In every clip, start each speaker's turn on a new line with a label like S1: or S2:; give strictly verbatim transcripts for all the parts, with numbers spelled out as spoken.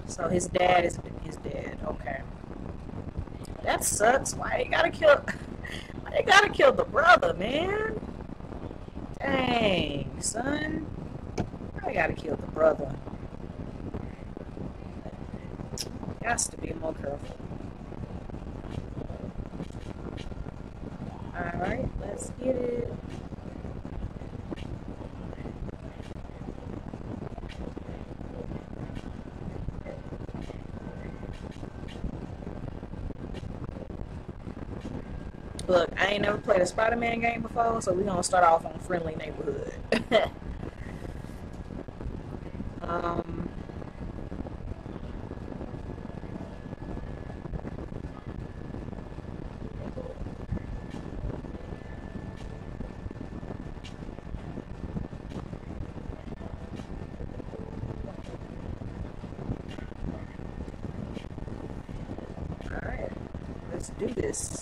S1: So his dad is is dead. Okay. That sucks. Why you gotta kill? Why you gotta kill the brother, man? Dang, son. I gotta kill the brother. Has to be more careful. Alright, let's get it. Look, I ain't never played a Spider-Man game before, so we're gonna start off on Friendly Neighborhood. um, Alright, let's do this.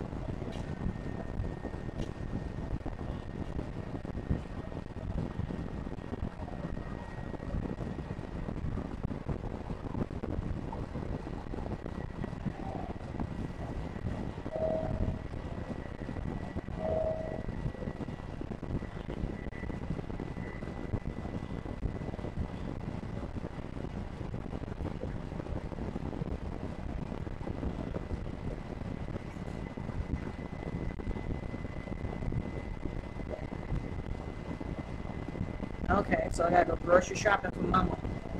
S1: Okay, so I gotta go grocery shopping for mama.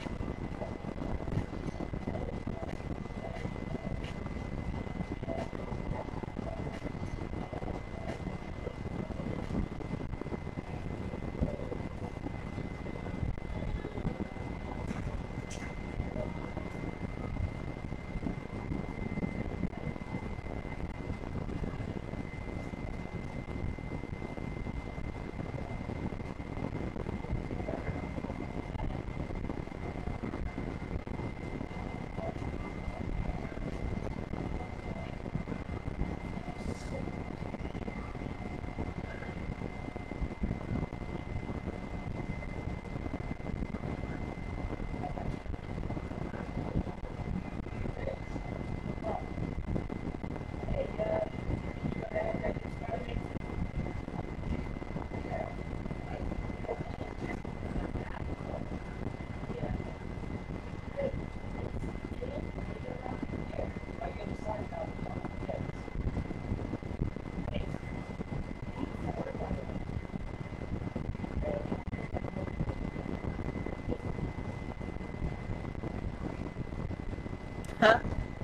S1: Huh?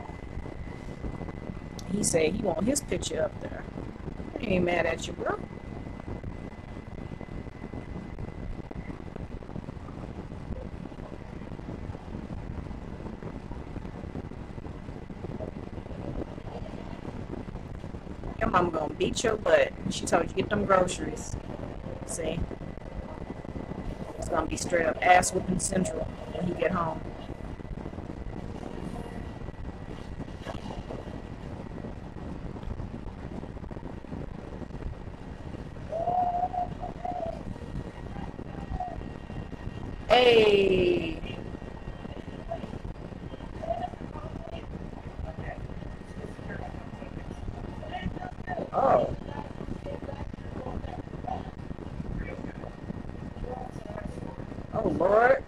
S1: He said he want his picture up there. I ain't mad at you, bro. Your mama gonna beat your butt. She told you to get them groceries. See? It's gonna be straight up ass whooping central when he get home. Hey! Oh. Oh, Lord.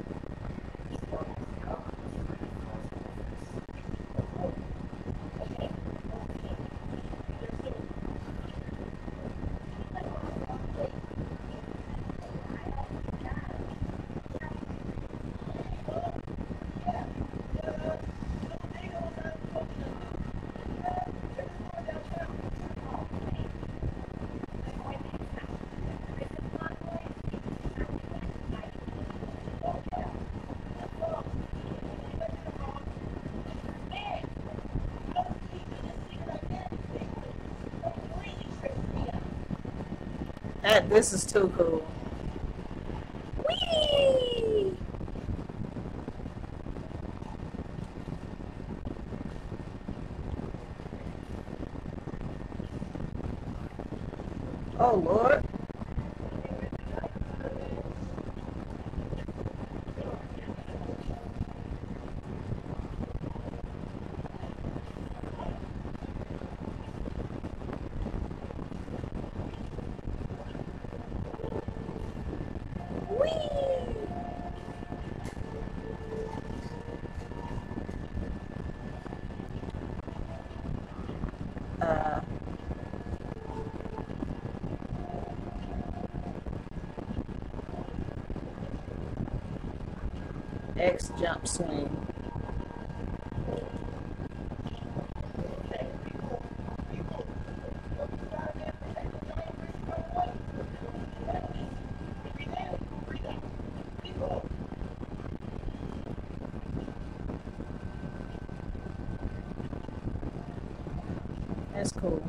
S1: That, this is too cool. Whee! Oh, Lord. Uh, X jump swing. That's cool.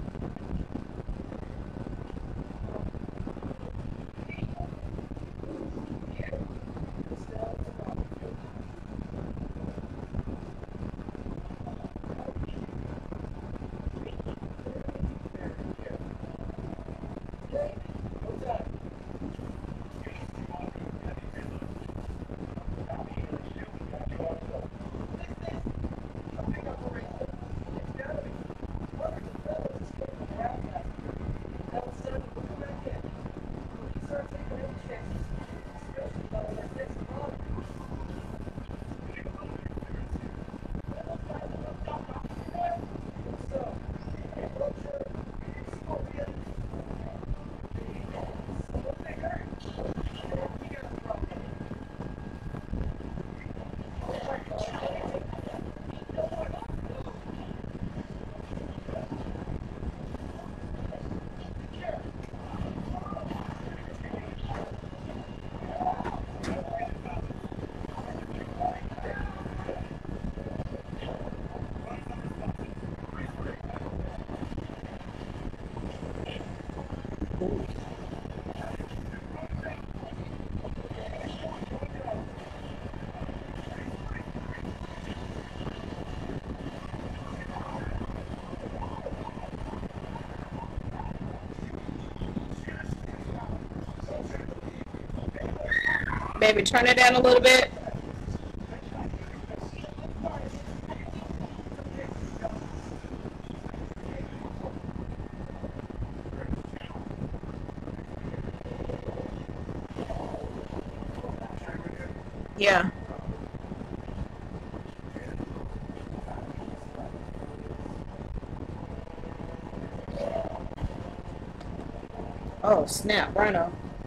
S1: Baby, turn it down a little bit. Yeah. Oh, snap, Rhino.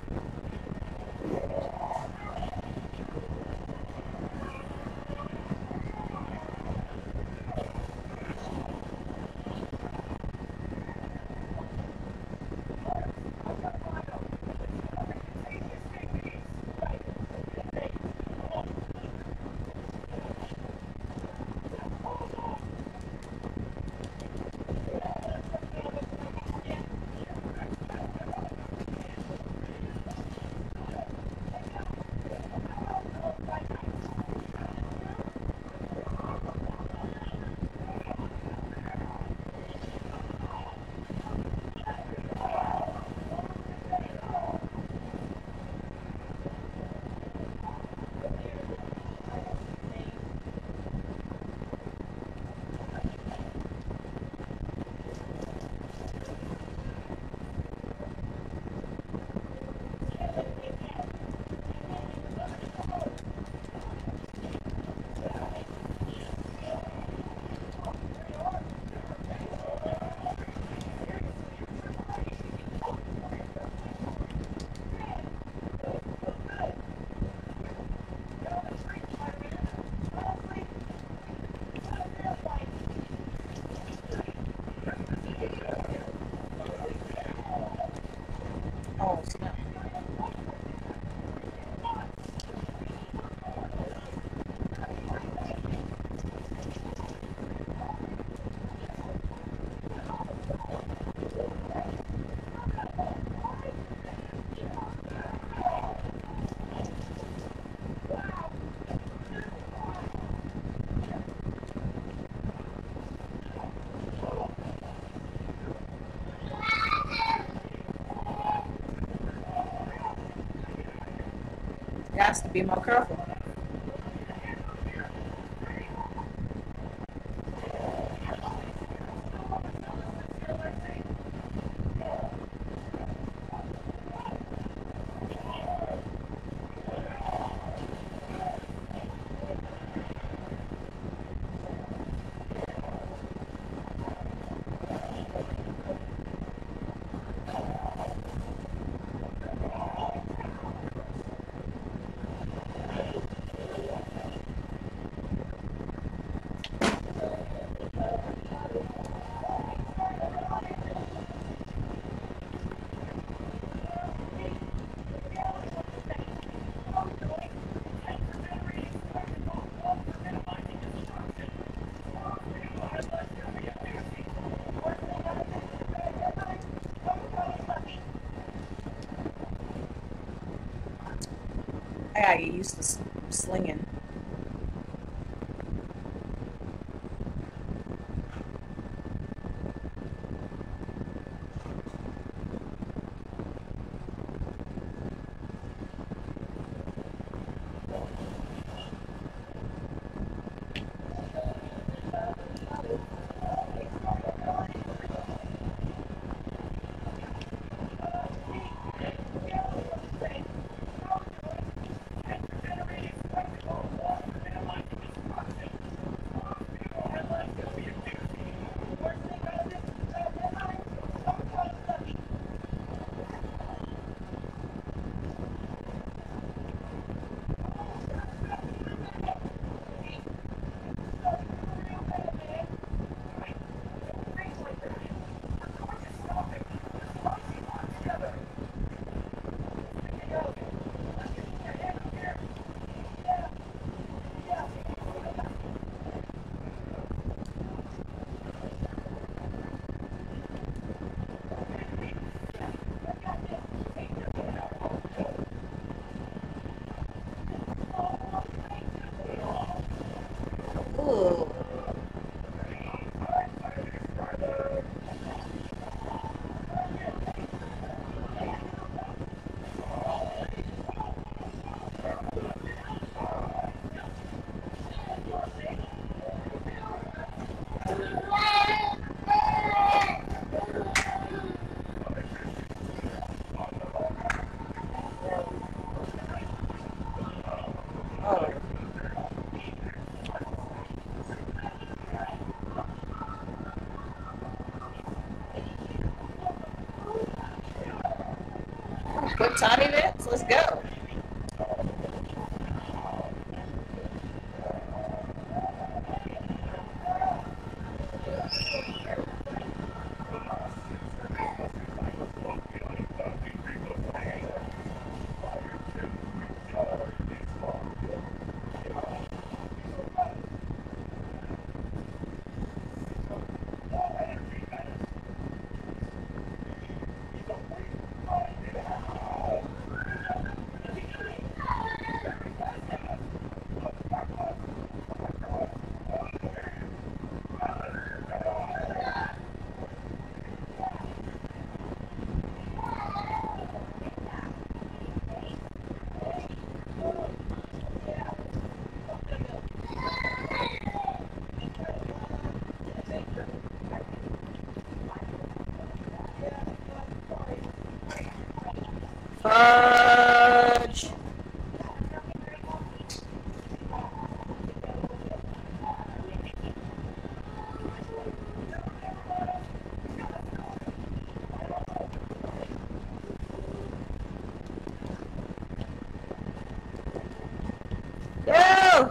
S1: Oh, snap. Got to be more careful. I gotta get used to s- slinging. Ooh. Oh. Quick time events? Let's go. Fudge. Yo!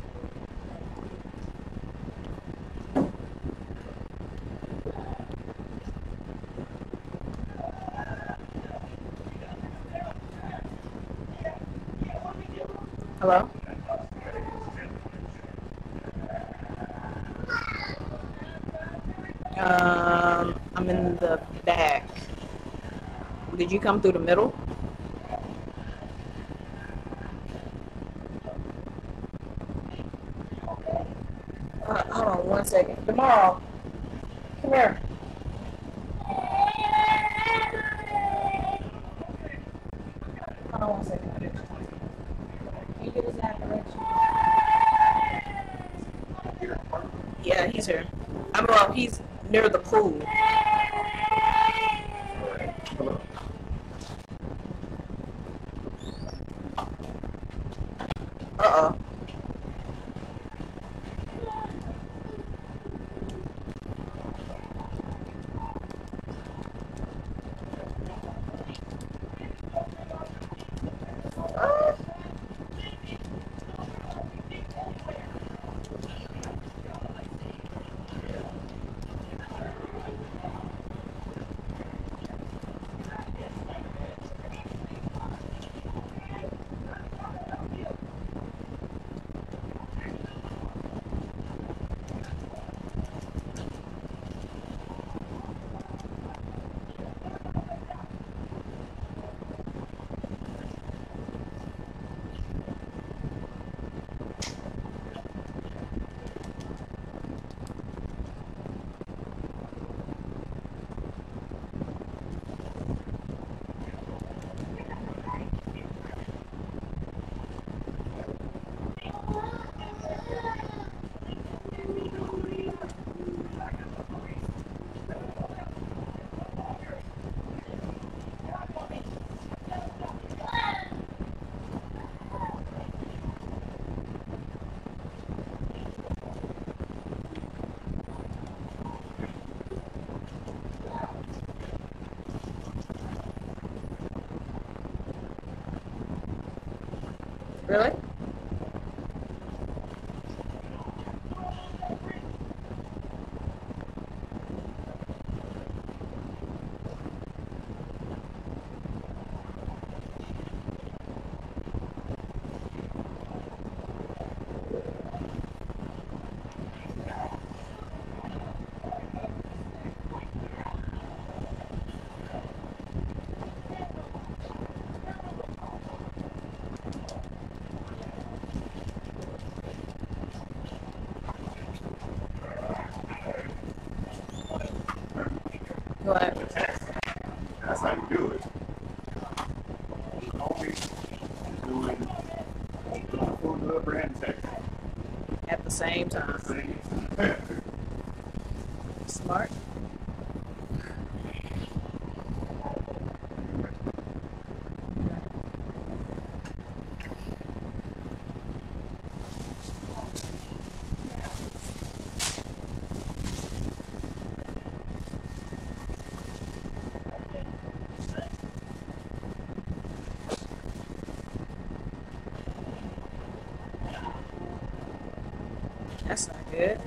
S1: Hello? Um, I'm in the back. Did you come through the middle? Uh, hold on one second. Tomorrow, come here. Hold on one second. Can you get us that direction? Yeah, he's here. I'm well, he's near the pool. Uh-oh. Really? What?
S2: That's how you do it. Always doing full deliver and text
S1: At the same time.
S2: things.
S1: Smart. That's not good.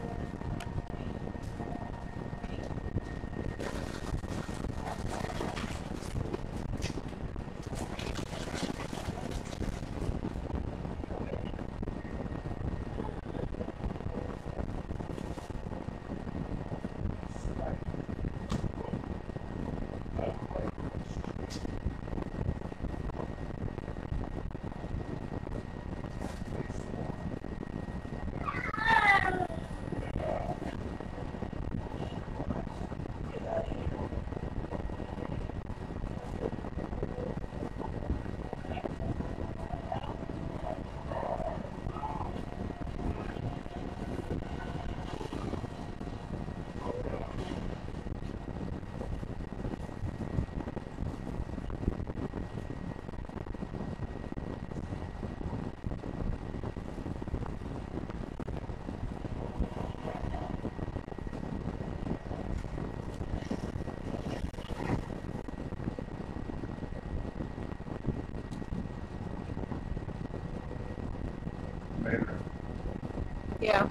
S2: Later.
S1: Yeah.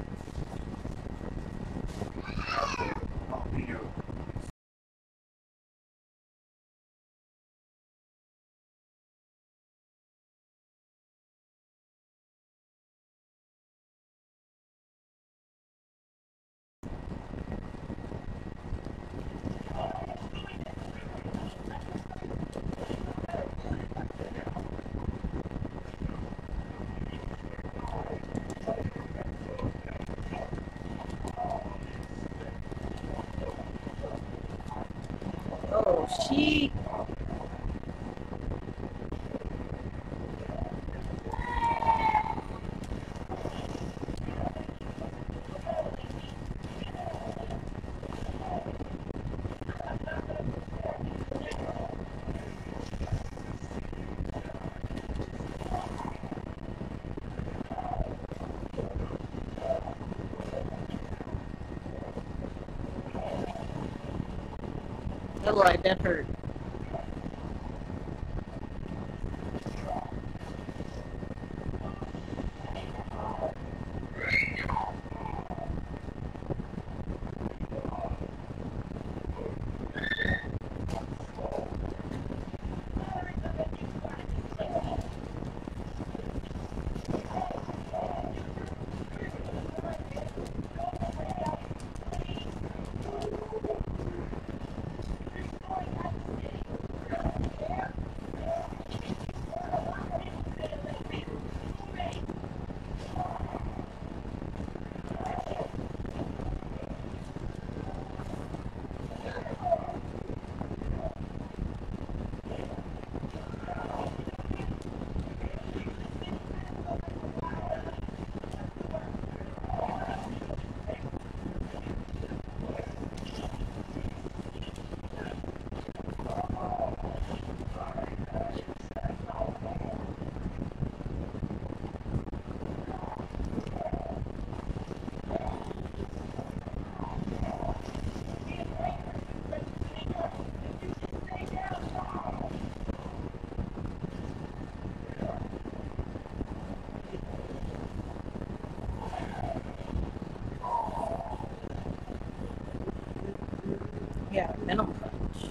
S2: I'll be you.
S1: Oh, she. That look like that hurt. Yeah, minimum punch.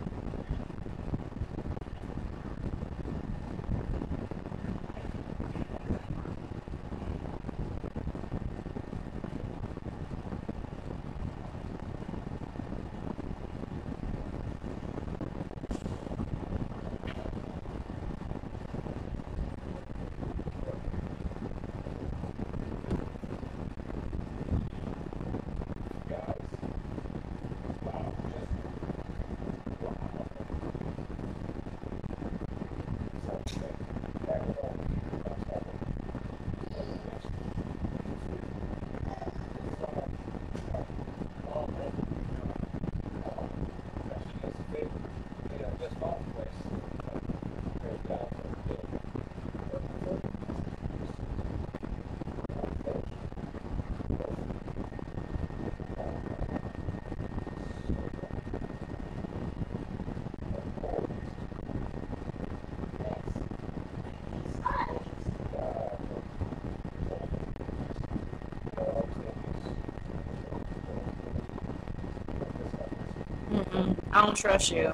S1: Mm-mm. I don't trust you.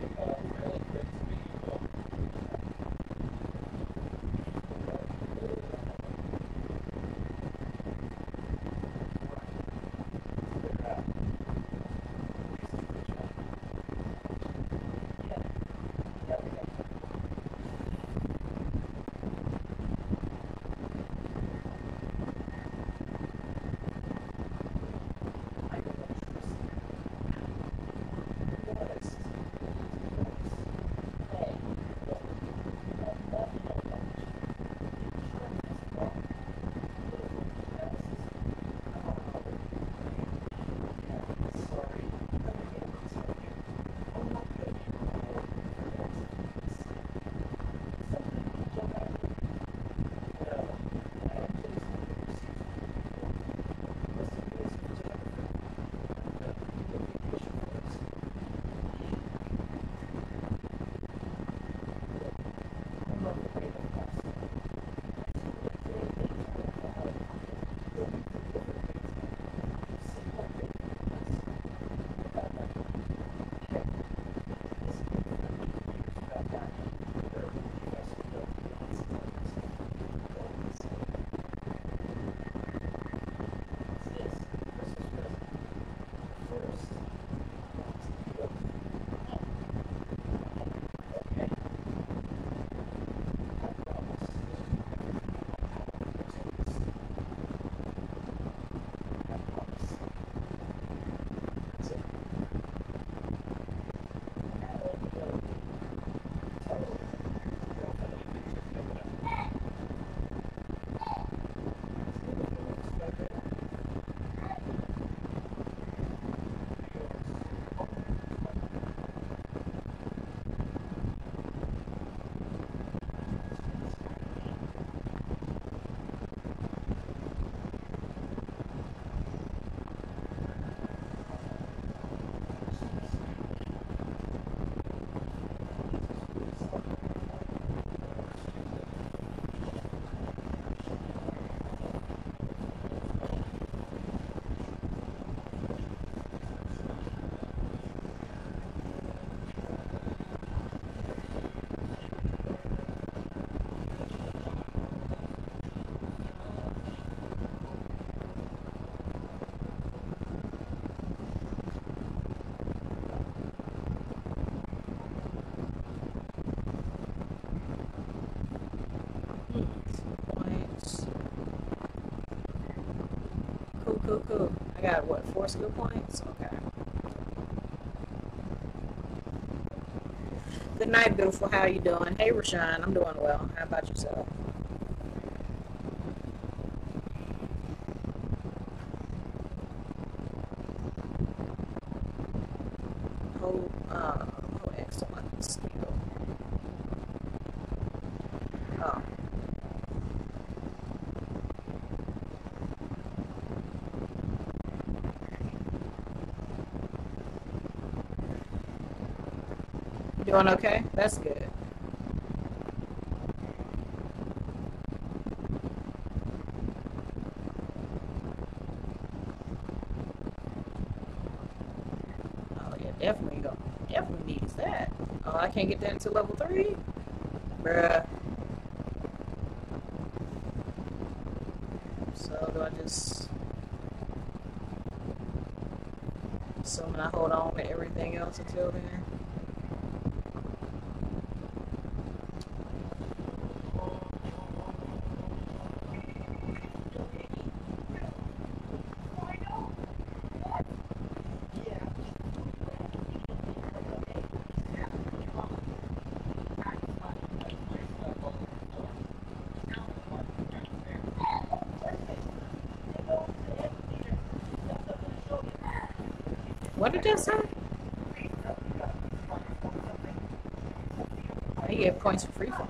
S1: Points. Cool, cool, cool. I got what, four skill points? Okay. Good night, beautiful. How you doing? Hey, Rashawn. I'm doing well. How about yourself? Oh, uh, oh, excellent skill. Oh. You doing okay? That's good. Oh, yeah, Definitely go. Definitely needs that. Oh, I can't get that until level three? Bruh. So do I just assuming I hold on to everything else until then? What did that say? I get points for free fall.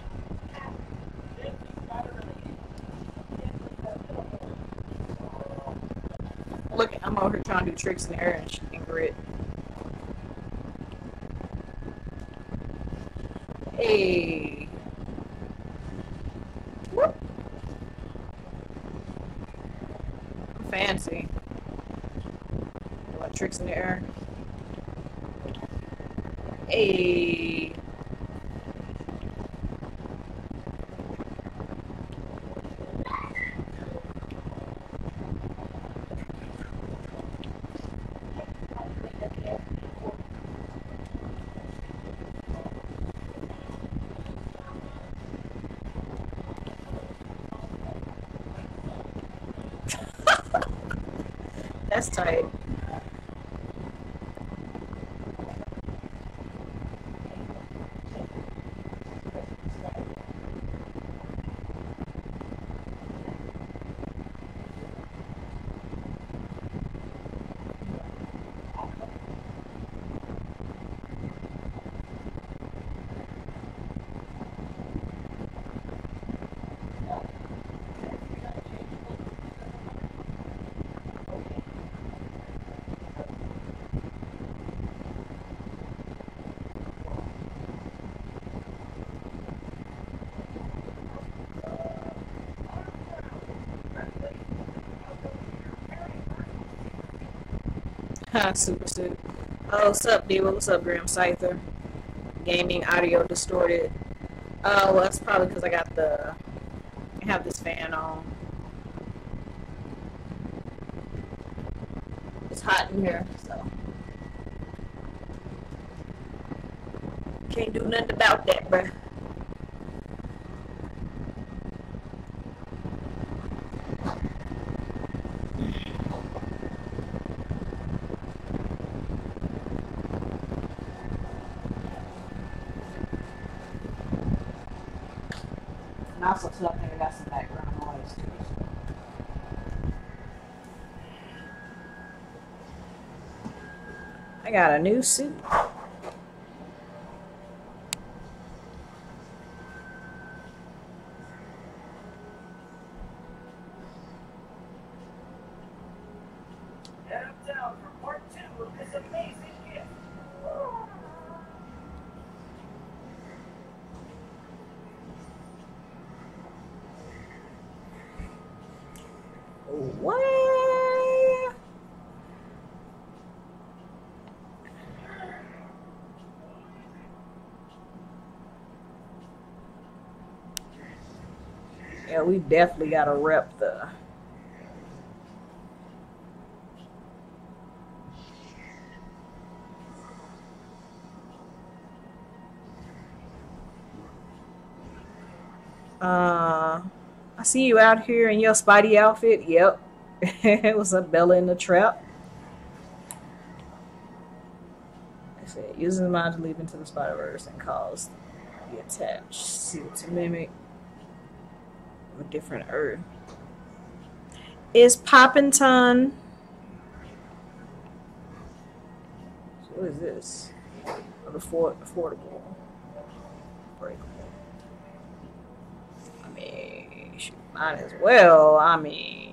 S1: Look, I'm over here trying to do tricks in the air and she can grit. Hey. Whoop. Fancy. Doing tricks in the air. Hey. That's tight. Super suit. Oh, what's up, Diva? What's up, Graham Scyther? Gaming audio distorted. Oh, well, that's probably because I got the. I have this fan on. It's hot in here, so. Can't do nothing about that, bruh. And also, too, I think I got some background noise, too. I got a new suit. What? Yeah, we definitely gotta rep the. Uh, I see you out here in your Spidey outfit. Yep. What's up, Bella in the trap? I said, using the mind to leap into the Spider-Verse and cause the attached suit to mimic a different Earth. Is Poppington. So what is this? Afford affordable. Breakable. I mean, shoot, might as well. I mean.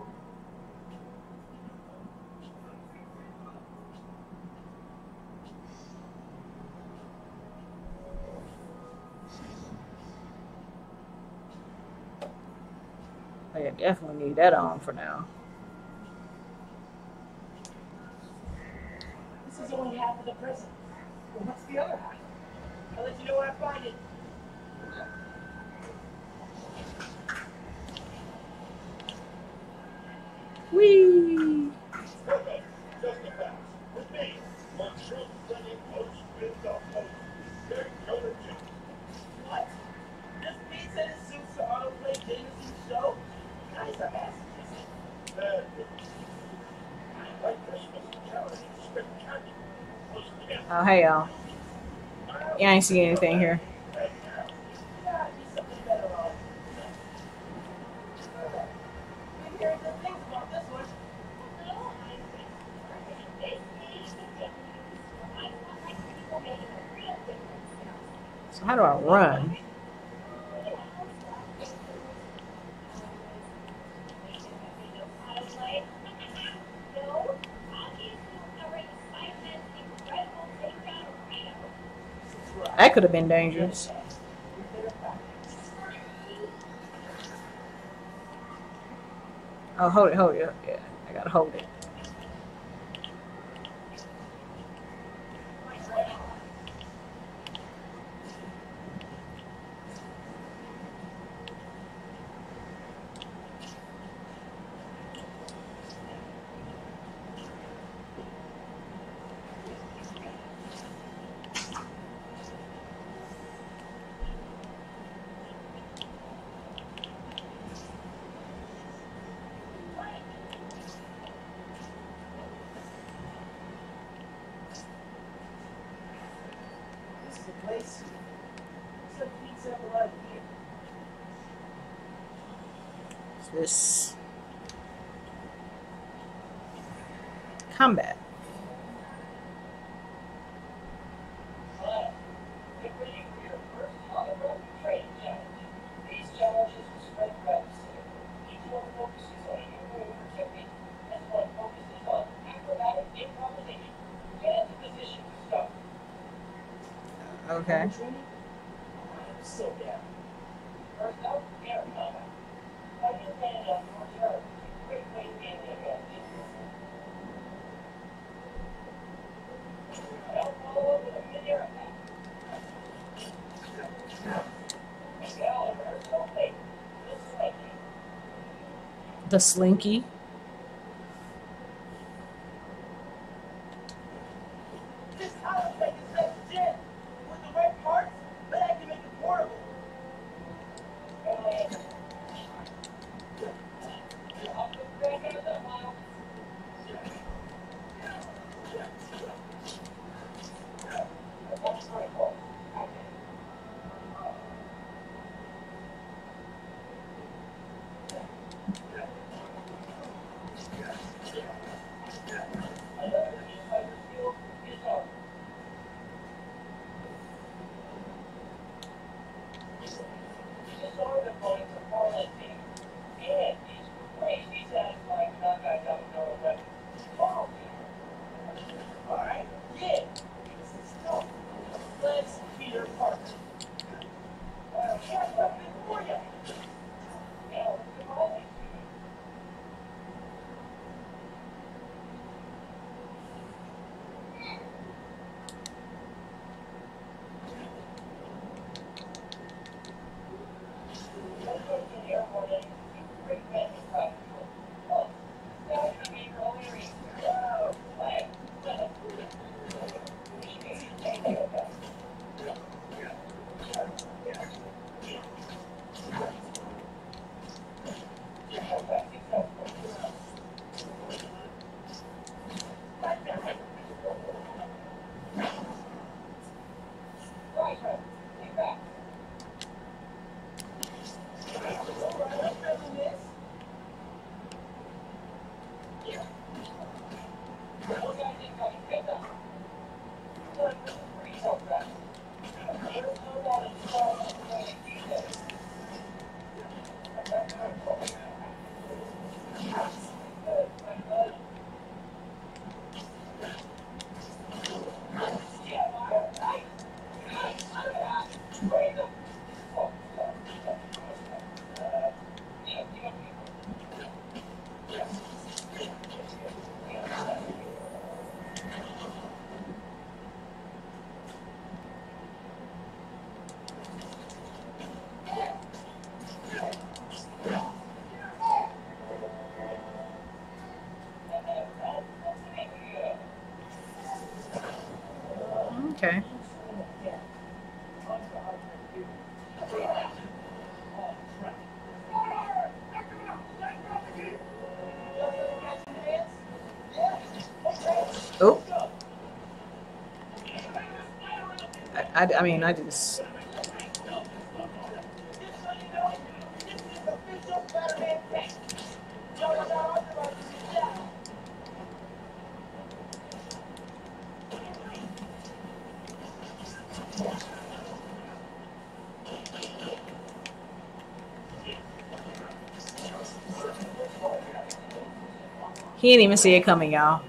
S1: I definitely need that on for now.
S3: This is only only half of the prison. Well, what's the other half? I'll let you know when I find it.
S1: Whee!
S4: Okay, just the facts. With me, my truth telling host with the host. They're going to.
S3: What? This pizza and suits to autoplay Jameson's show? Guys are assholes.
S4: Bad news. Like Christmas challenge spectacular. Was canceled.
S1: Oh, hey, y'all. Yeah, I ain't see anything here.
S4: And now,
S3: Yeah, be something better off. Been hearing good things about this one.
S1: So how do I run? That could have been dangerous. Oh, hold it, hold it. Yeah, I gotta hold it.
S3: This is the place. It's like pizza and blood here.
S1: Is this combat?
S3: Hello. Get ready for your first on-the-road training challenge. These challenges will spread throughout the city. Each one focuses on a new move or technique. This one focuses on acrobatic improvisation. Get into position to start.
S1: Okay.
S3: Training? I am so down. First up, air combat. How you land on your turn? Great way to gain the advantage. Now follow up with a mid-air attack. Now, rehearsal fake. This slinky.
S1: The slinky.
S3: This auto fake is next gen. With the right parts, but I can make it portable. Off the grand hands up, Miles. That's pretty cool.
S1: Okay. Oh. I, I, I mean, I just. He didn't even see it coming, y'all.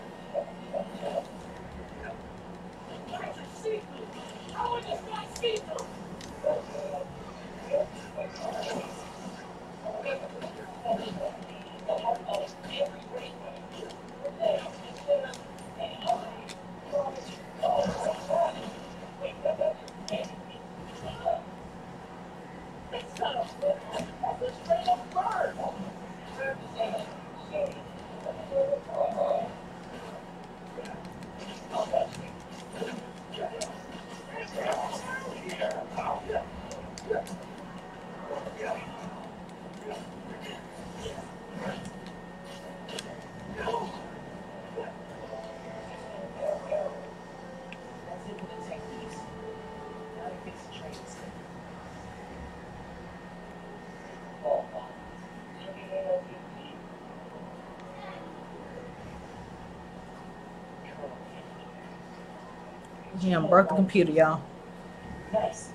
S1: Yeah, broke the computer, y'all.
S3: Nice.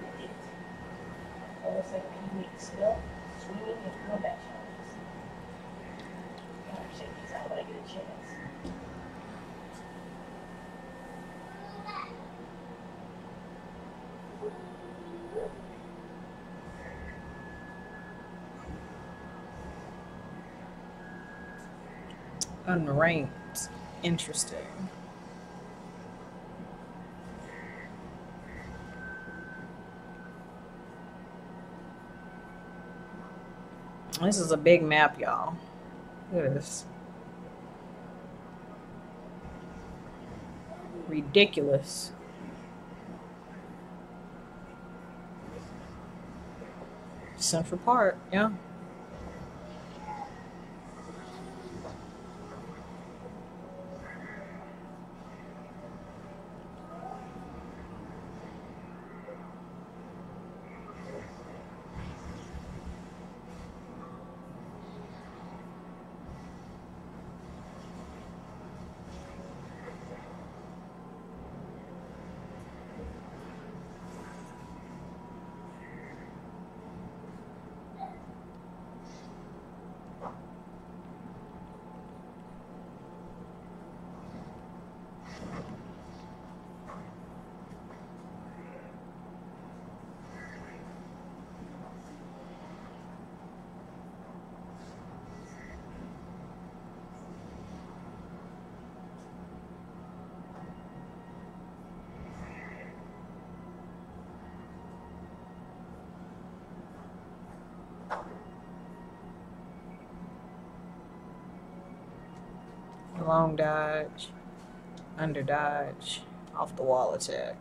S3: Almost like a unique skill, swimming and combat challenges. Gotta check these out when I get a chance.
S1: Unranked. Interesting. This is a big map, y'all. Look at this. Ridiculous. Central Park, yeah. Long dodge, under dodge, off the wall attack.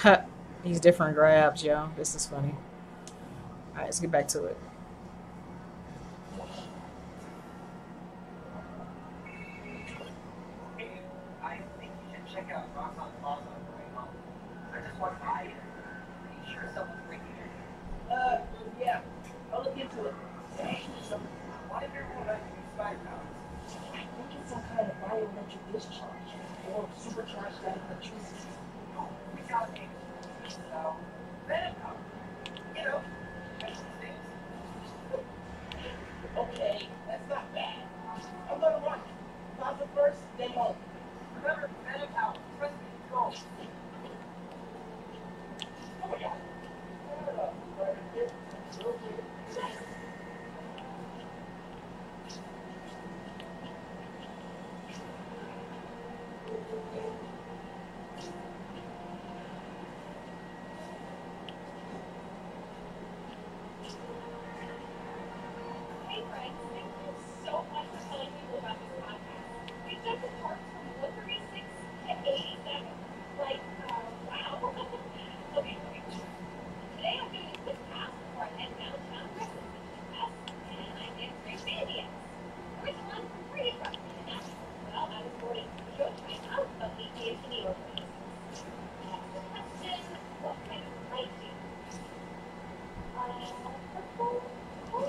S1: These different grabs, yo. This is funny. Alright, let's get back to it.
S3: Hey, I think you should check out Rock on Plaza on the way home. I just walked by and pretty sure someone's breaking in. Uh, yeah. I'll look into it. Hey, so why did everyone have to use fire powers? I think it's some kind of bioelectric discharge or supercharged that electricity. Oh, we got it. So, venom power. You know, that's the things. Okay, that's not bad. I'm gonna run. Plaza first, then home. Remember, venom power. Trust me, go. Oh my god.
S5: Hey friends, thank you so much for telling people about this podcast. We took the parts from one thirty-six to eighty-seven. Like, uh, wow. okay, okay. Today I'm doing a quick pass before I head downtown breakfast with the best, and I'm answering Mandy. First one, pretty frustrating enough. Well, I was born in Showtime out of the vacation organization. Question, what kind of light do you use? Uh, purple? Purple?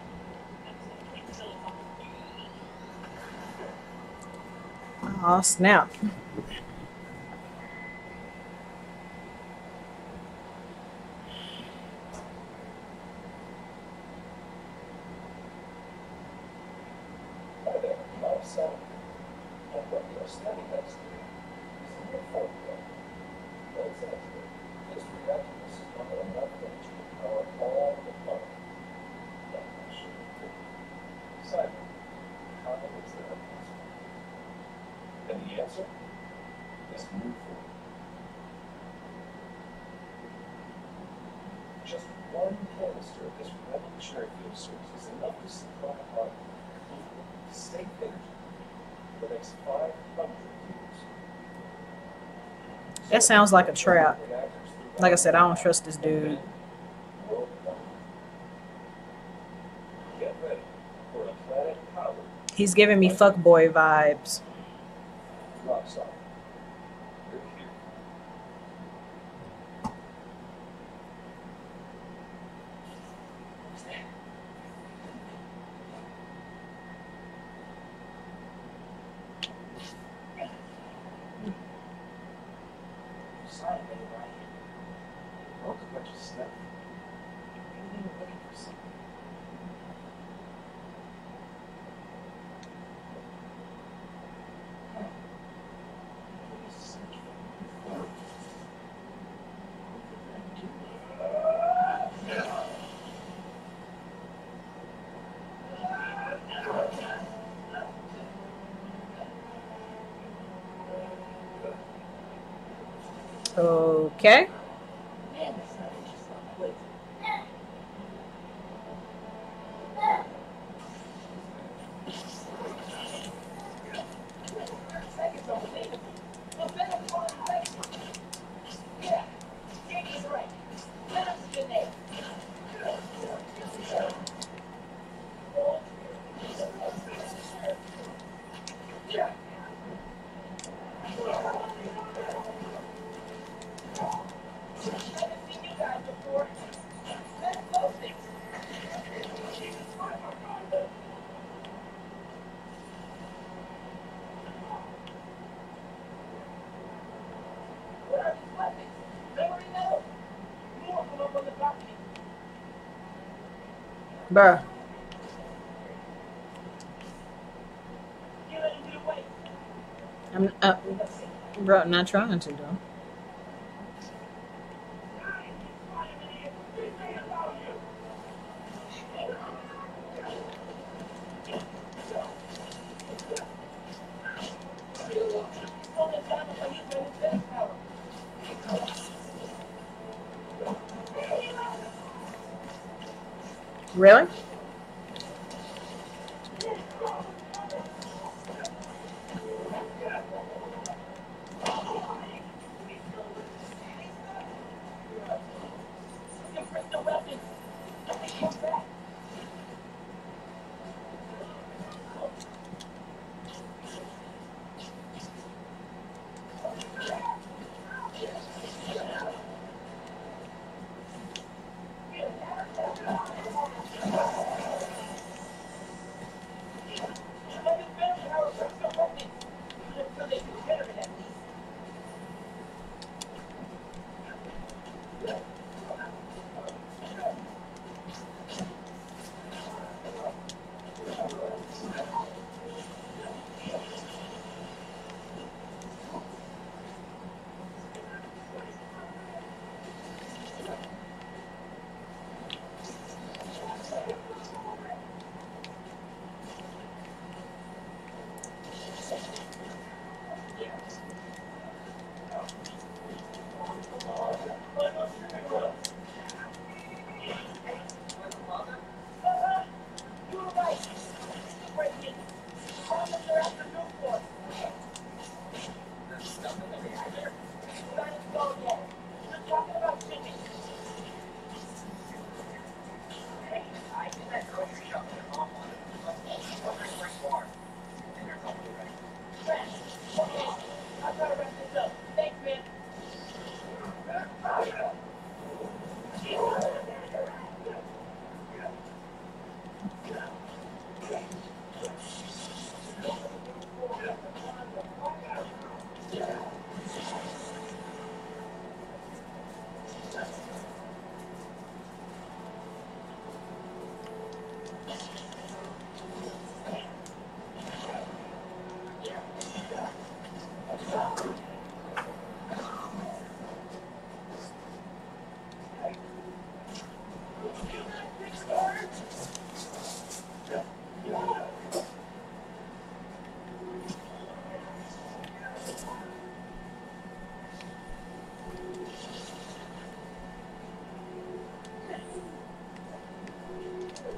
S1: Oh, snap.
S3: Hi there, I'm Sam. And what you're standing next to is a new formula. What is that? This reactor is one of enough things to power all the fun. Not sure. Simon, how is that possible? And the answer is new form. Just one canister of this revolutionary fuel source is enough to supply our safe energy for the next five hundred years.
S1: That sounds like a trap. Like I said, I don't trust this dude.
S3: Get ready for a planet powered
S1: He's giving me fuckboy vibes.
S3: rock star. You're here. What's that? Silent, baby, right? Broke a bunch of stuff. Maybe they were looking for something. Huh. Maybe search for more. What did I do?
S1: Okay.
S3: Man, that's not interesting. Wait. Seconds unbelievable. Well, Venom's on the way. Yeah, Jamie's right. Venom's a good name. Yeah. Haven't seen you guys before. Let's close things. What are these weapons? Memory metal? More from up on the balcony.
S1: Bruh.
S3: Get ready to away.
S1: I'm uh,
S3: Let's see.
S1: bro, I'm not trying to though. Really?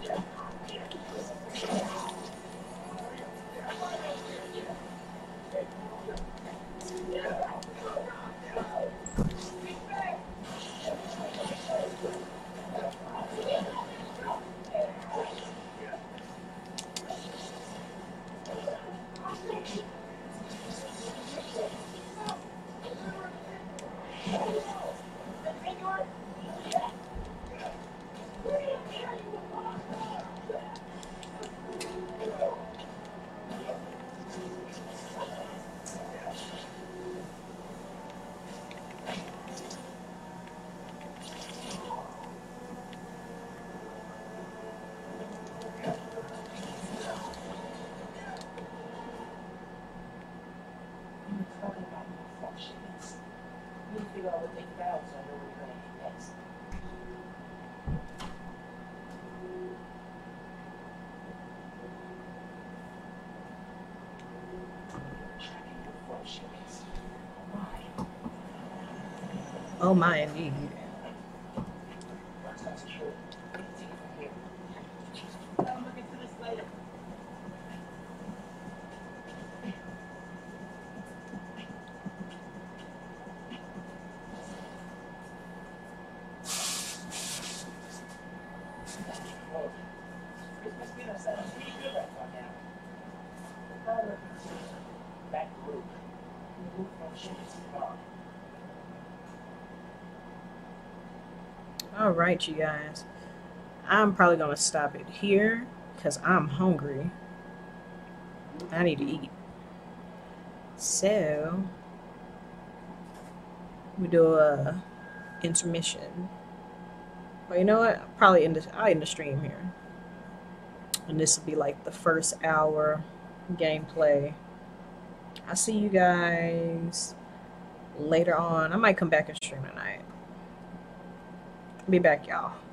S1: Oh my, indeed. All right, you guys. I'm probably gonna stop it here because I'm hungry. I need to eat. So we do a intermission. Well, you know what? Probably end the, I'll end the stream here, and this will be like the first hour gameplay. I'll see you guys later on. I might come back and stream tonight. Be back, y'all.